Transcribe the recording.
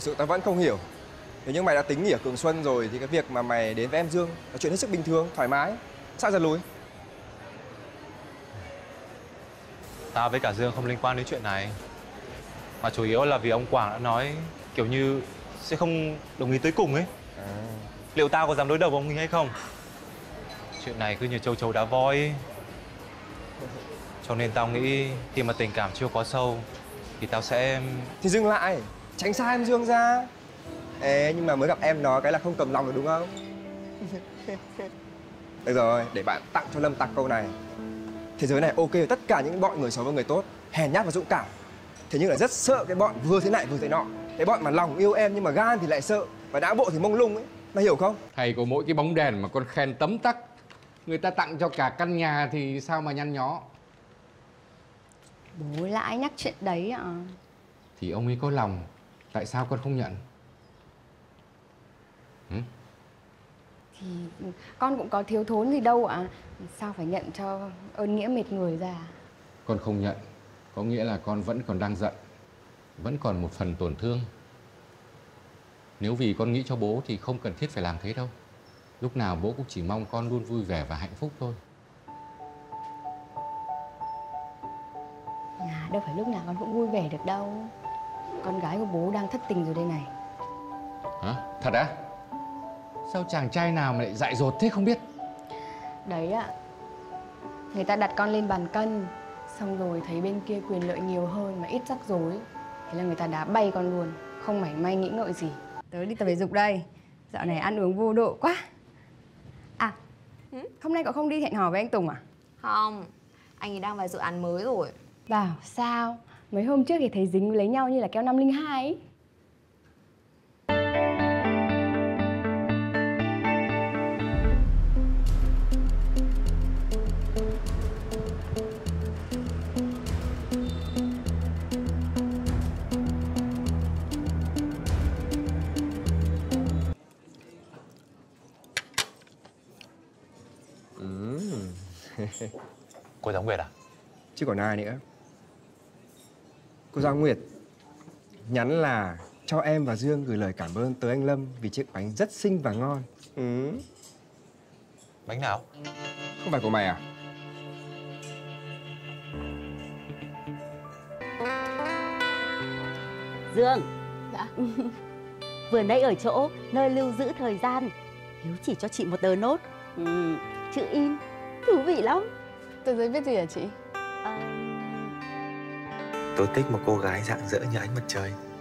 sự tao vẫn không hiểu. Nếu như mày đã tính nghỉ ở Cường Xuân rồi thì cái việc mà mày đến với em Dương là chuyện hết sức bình thường, thoải mái. Sao giật lùi? Tao với cả Dương không liên quan đến chuyện này. Mà chủ yếu là vì ông Quảng đã nói kiểu như sẽ không đồng ý tới cùng ấy. Liệu tao có dám đối đầu với ông ấy hay không? Chuyện này cứ như châu chấu đá voi ấy. Cho nên tao nghĩ khi mà tình cảm chưa quá sâu thì tao sẽ... Thì dừng lại, tránh xa em Dương ra. Ê, nhưng mà mới gặp em nó cái là không cầm lòng được đúng không? Được rồi, để bạn tặng cho Lâm Tặc câu này. Thế giới này ok với tất cả những bọn người xấu và người tốt, hèn nhát và dũng cảm. Thế nhưng là rất sợ cái bọn vừa thế này vừa thế nọ. Cái bọn mà lòng yêu em nhưng mà gan thì lại sợ, và não bộ thì mông lung ấy. Mày hiểu không? Thầy có mỗi cái bóng đèn mà con khen tấm tắc. Người ta tặng cho cả căn nhà thì sao mà nhăn nhó. Bố lại nhắc chuyện đấy ạ. Thì ông ấy có lòng, tại sao con không nhận? Thì con cũng có thiếu thốn gì đâu ạ. Sao phải nhận cho ơn nghĩa mệt người ra. Con không nhận, có nghĩa là con vẫn còn đang giận, vẫn còn một phần tổn thương. Nếu vì con nghĩ cho bố thì không cần thiết phải làm thế đâu. Lúc nào bố cũng chỉ mong con luôn vui vẻ và hạnh phúc thôi. Đâu phải lúc nào con cũng vui vẻ được đâu. Con gái của bố đang thất tình rồi đây này. Hả? Thật á? Sao chàng trai nào mà lại dại dột thế không biết? Đấy ạ. Người ta đặt con lên bàn cân, xong rồi thấy bên kia quyền lợi nhiều hơn mà ít rắc rối. Thế là người ta đá bay con luôn, không mảy may nghĩ ngợi gì. Tớ đi tập thể dục đây. Dạo này ăn uống vô độ quá. À, hôm nay cậu không đi hẹn hò với anh Tùng à? Không, anh ấy đang vào dự án mới rồi. Bảo sao? Mấy hôm trước thì thấy dính lấy nhau như là keo 502 ấy. Cô giáo Nguyệt à? Chứ còn ai nữa. Cô giáo Nguyệt nhắn là cho em và Dương gửi lời cảm ơn tới anh Lâm vì chiếc bánh rất xinh và ngon. Bánh nào? Không phải của mày à? Dương. Dạ. Vừa nãy ở chỗ nơi lưu giữ thời gian, Hiếu chỉ cho chị một tờ nốt, chữ in, thú vị lắm. Tờ giấy viết gì hả chị? Tôi thích một cô gái rạng rỡ như ánh mặt trời.